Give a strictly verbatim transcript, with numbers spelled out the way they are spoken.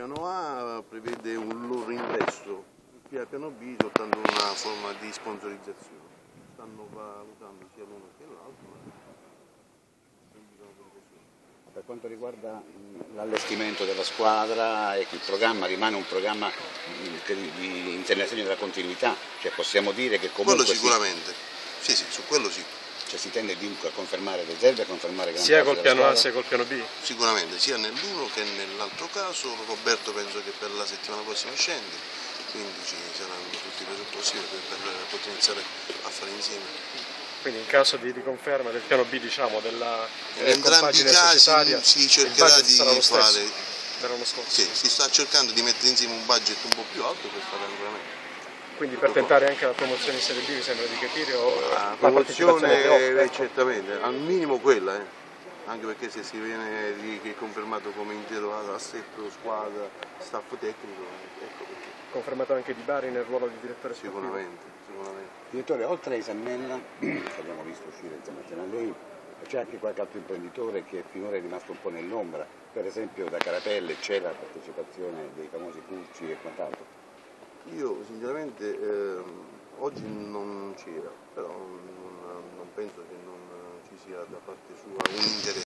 piano A prevede un loro ingresso, il piano B soltanto una forma di sponsorizzazione. Stanno valutando sia l'uno che l'altro. Per quanto riguarda l'allestimento della squadra, ecco, il programma rimane un programma di internazione della continuità, cioè possiamo dire che comunque... Quello sicuramente, sì sì, su quello sì. Cioè si tende dunque a confermare riserve, a confermare gran sia parte col piano squadra. A sia col piano B? Sicuramente, sia nell'uno che nell'altro caso. Roberto penso che per la settimana prossima scende, quindi ci saranno tutti i presupposti per, per poter iniziare a fare insieme. Quindi in caso di riconferma del piano B, diciamo, della in entrambi i casi si cercherà di fare, dell'anno scorso. Sì, si sta cercando di mettere insieme un budget un po' più alto per fare ancora meglio. Quindi per tentare anche la promozione in Serie B mi sembra di capire, o la, la promozione è certamente, al minimo quella, eh. Anche perché se si viene riconfermato come intero assetto, squadra, staff tecnico, ecco perché. Confermato anche Di Bari nel ruolo di direttore sportivo? Sicuramente, sicuramente. Direttore, oltre a Isannella, che abbiamo visto uscire insieme a lei, c'è anche qualche altro imprenditore che finora è rimasto un po' nell'ombra, per esempio da Carapelle c'è la partecipazione dei famosi Curci e quant'altro? Io sinceramente ehm, oggi non c'era, però non, non penso che non ci sia da parte sua un interesse.